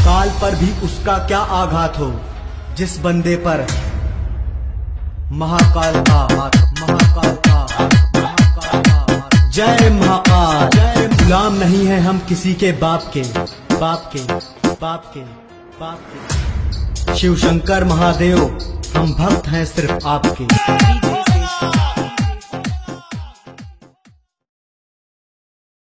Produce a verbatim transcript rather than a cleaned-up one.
काल पर भी उसका क्या आघात हो, जिस बंदे पर महाकाल का हाथ, महाकाल का हाथ, महाकाल का हाथ। जय महाकाल, जय। गुलाम नहीं है हम किसी के बाप के, बाप के, बाप के, बाप के। शिव शंकर महादेव हम भक्त हैं सिर्फ आपके।